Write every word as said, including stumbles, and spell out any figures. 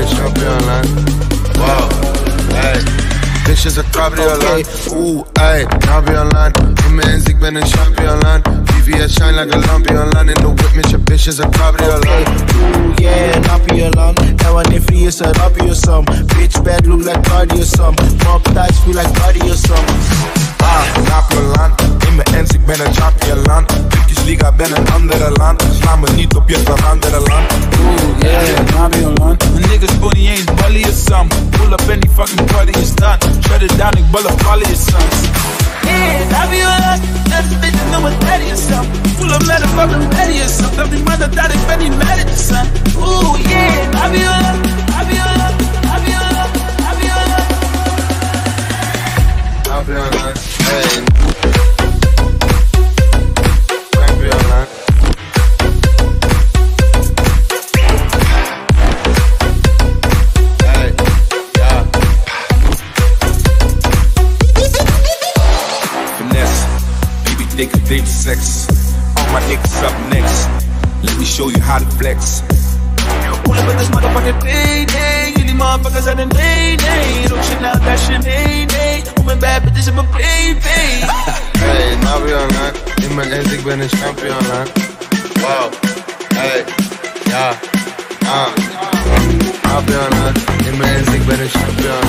championland. Wow, hey. Bitch is een cabriolet. Oeh, ey, Nabioland. In mijn ends, ik ben een championland. V V S shine like a lampionland. In the whip met je bitch is een cabriolet. Ooh, yeah, Nabioland. En wanneer free is er up your some. Bitch bad look like cardio some. Mob tights feel like cardio some. Ah, Nabioland. In mijn ends, ik ben een championland. Bitches liga, ben een andere land. Sla me niet op je veranderde land. Ooh, yeah, Nabioland. Mijn niggas booty eens Bali of some. Pull up any fucking party is done. Shut it down, ik ball up all of your sons. Yeah, Nabioland. That's the bitch know what that is some. Pull up let a fucking ready or something. Every mother that is ready mad at the sun. Ooh, yeah, Nabioland. Nabioland. Nabioland. Nabioland. Nabioland, hey. Nigga, they sex. All my niggas up next. Let me show you how to flex. Pull up in this motherfucking day, day. Jullie motherfuckers aan de nee, nee. Rook shit nou, dat shit, nee, nee. Om mijn bad bitches in mijn baby. Hey, Nabioland. In mijn ends, ik ben een championland. Wow, hey, ja, ah. Nabioland. In mijn ends, ik ben een championland.